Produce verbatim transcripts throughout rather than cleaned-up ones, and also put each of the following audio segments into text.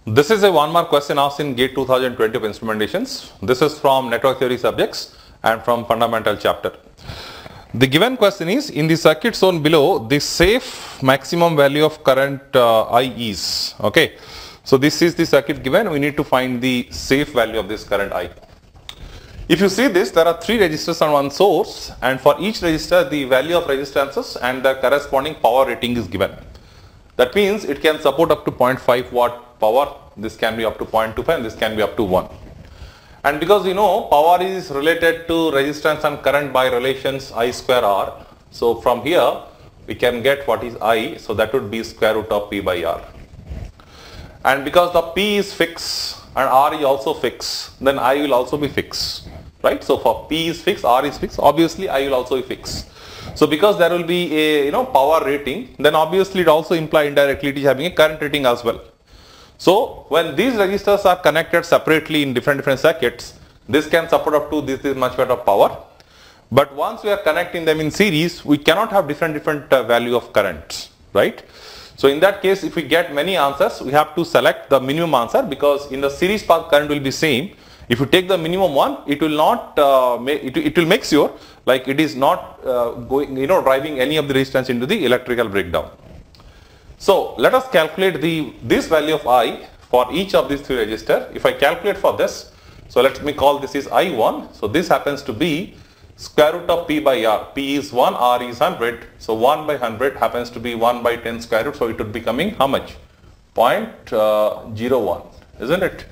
This is a one mark question asked in GATE twenty twenty of instrumentations. This is from network theory subjects and from fundamental chapter. The given question is, in the circuit shown below, the safe maximum value of current uh, I is. Okay. So this is the circuit given. We need to find the safe value of this current I. If you see this, there are three resistors and one source, and for each resistor the value of resistances and the corresponding power rating is given. That means it can support up to zero point five watt power, this can be up to zero point two five and this can be up to one. And because you know power is related to resistance and current by relations I square R, so from here we can get what is I, so that would be square root of P by R. And because the P is fixed and R is also fixed, then I will also be fixed, right? So for P is fixed, R is fixed, obviously I will also be fixed. So because there will be a you know power rating, then obviously it also implies indirectly it is having a current rating as well. So when these resistors are connected separately in different different circuits, this can support up to this is much better power. But once we are connecting them in series, we cannot have different different uh, value of currents, right? So in that case, if we get many answers, we have to select the minimum answer, because in the series path current will be same. If you take the minimum one, it will not uh, make it, it will make sure like it is not uh, going you know driving any of the resistance into the electrical breakdown. So let us calculate the this value of I for each of these three resistors. If I calculate for this, so let me call this is I one. So this happens to be square root of P by R. P is one, R is one hundred. So one by one hundred happens to be one by ten square root. So it would be coming how much? zero point zero one, isn't it?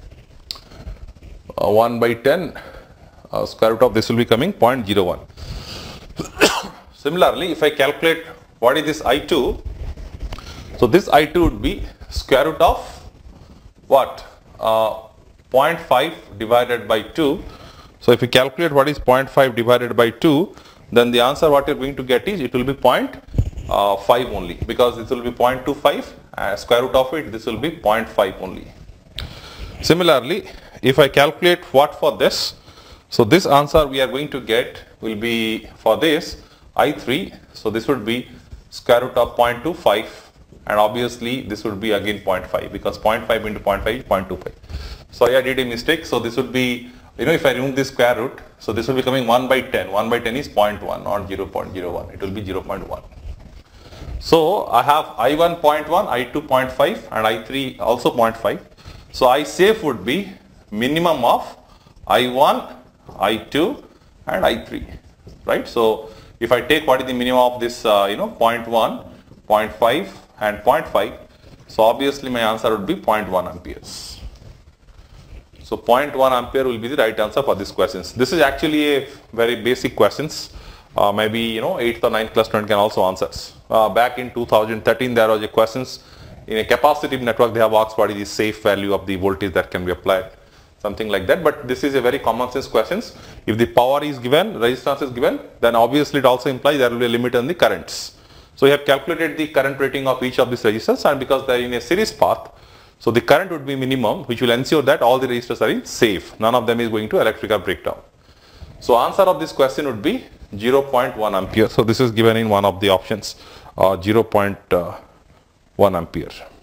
Uh, one by ten uh, square root of this will be coming zero point zero one. Similarly, if I calculate what is this I two, so this I two would be square root of what? Uh, zero point five divided by two. So if you calculate what is zero point five divided by two, then the answer what you are going to get is it will be zero point five only, because this will be zero point two five, uh, square root of it, this will be zero point five only. Similarly, if I calculate what for this, so this answer we are going to get will be for this I three, so this would be square root of zero point two five, and obviously this would be again zero point five, because zero point five into zero point five is zero point two five. Sorry, I did a mistake. So this would be, you know, if I remove this square root, so this will be coming one by ten. one by ten is zero point one, not zero point zero one. It will be zero point one. So I have I one zero point one, I two zero point five, and I three also zero point five. So I safe would be minimum of I one, I two, and I three, right? So if I take what is the minimum of this, uh, you know, zero point one, zero point five, and zero point five, so obviously my answer would be zero point one amperes. So zero point one ampere will be the right answer for these questions. This is actually a very basic questions. Uh, maybe you know eighth or ninth class student can also answer. Uh, back in two thousand thirteen, there was a questions in a capacitive network. They have asked what is the safe value of the voltage that can be applied, something like that. But this is a very common sense questions. If the power is given, resistance is given, then obviously it also implies there will be a limit on the currents. So you have calculated the current rating of each of these resistors, and because they are in a series path, so the current would be minimum, which will ensure that all the resistors are in safe. None of them is going to electrical breakdown. So answer of this question would be zero point one ampere. So this is given in one of the options, uh, zero point one ampere.